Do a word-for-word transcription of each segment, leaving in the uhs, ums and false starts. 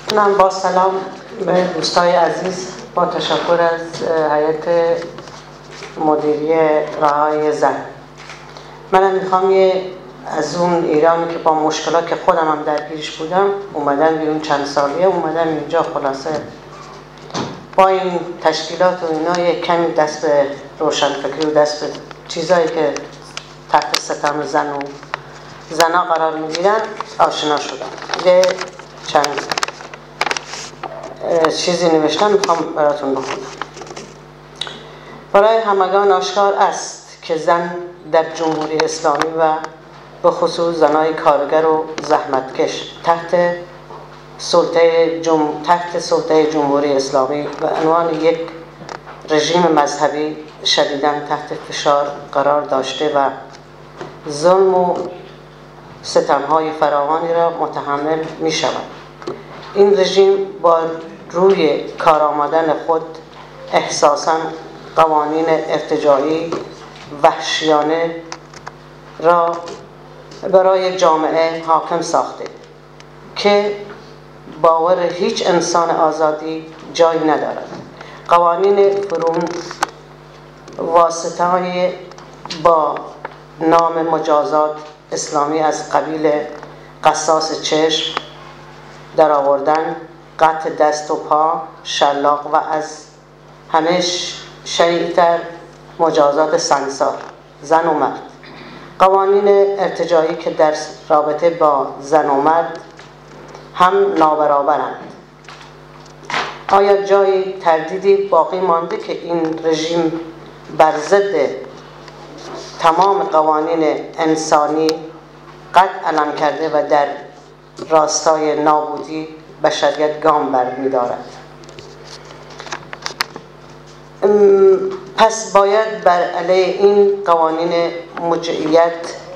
من با سلام به دوستای عزیز، با تشکر از هیئت مدیریه رهای زن. من میخوام یه از اون ایرانی که با مشکلات که خودم هم درگیرش بودم اومدن بیرون، چند سالیه اومدن اینجا، خلاصه با این تشکیلات و اینا یه کمی دست به روشنفکری و دست به چیزایی که تحت ستم زن و زنا قرار میگیرن آشنا شدم. یه چند چیزی نوشتم میخوام براتون بخونم. برای همگان آشکار است که زن در جمهوری اسلامی و به خصوص زنای کارگر و زحمتکش تحت سلطه جم... تحت سلطه جمهوری اسلامی به عنوان یک رژیم مذهبی شدیداً تحت فشار قرار داشته و ظلم و ستم‌های فراوانی را متحمل می شود. این رژیم با روی کار آمدن خود احساساً قوانین ارتجاعی وحشیانه را برای جامعه حاکم ساخته که باور هیچ انسان آزادی جای ندارد. قوانین فرون واسطه‌های با نام مجازات اسلامی از قبیل قصاص چشم در آوردن، قطع دست و پا، شلاق و از همه شدیدتر مجازات سنگسار زن و مرد. قوانین ارتجاعی که در رابطه با زن و مرد هم نابرابرند. آیا جای تردیدی باقی مانده که این رژیم بر ضد تمام قوانین انسانی قد علم کرده و در راستای نابودی بشریت گام برمی‌دارد؟ پس باید بر علیه این قوانین موجودیت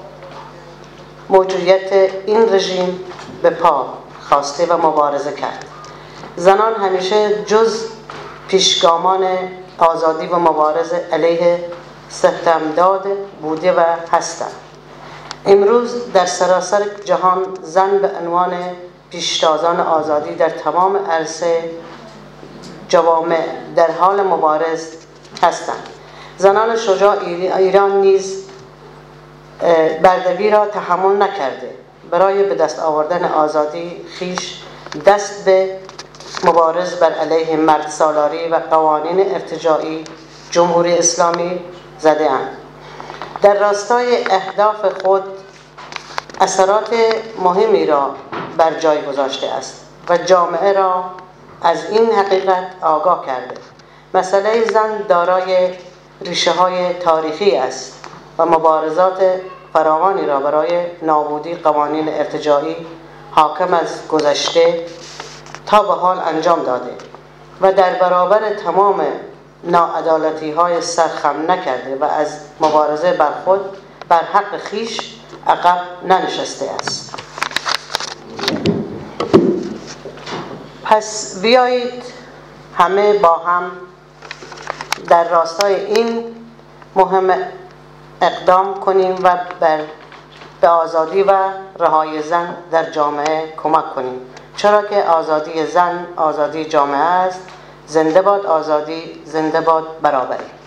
موجودیت این رژیم به پا خواسته و مبارزه کرد. زنان همیشه جز پیشگامان آزادی و مبارزه علیه ستمداد بوده و هستند. امروز در سراسر جهان زن به عنوان پیشتازان آزادی در تمام عرصه جوامع در حال مبارزه هستند. زنان شجاع ایران نیز بردگی را تحمل نکرده برای به دست آوردن آزادی خیش دست به مبارزه بر علیه مرد سالاری و قوانین ارتجاعی جمهوری اسلامی زده اند. در راستای اهداف خود اثرات مهمی را بر جای گذاشته است و جامعه را از این حقیقت آگاه کرده. مسئله زن دارای ریشه های تاریخی است و مبارزات فراوانی را برای نابودی قوانین ارتجاعی حاکم از گذشته تا به حال انجام داده و در برابر تمام ناعدالتی های سرخم نکرده و از مبارزه بر خود بر حق خیش عقب ننشسته است. پس بیایید همه با هم در راستای این مهم اقدام کنیم و بر به آزادی و رهایی زن در جامعه کمک کنیم، چرا که آزادی زن آزادی جامعه است. زنده باد آزادی، زنده باد برابری.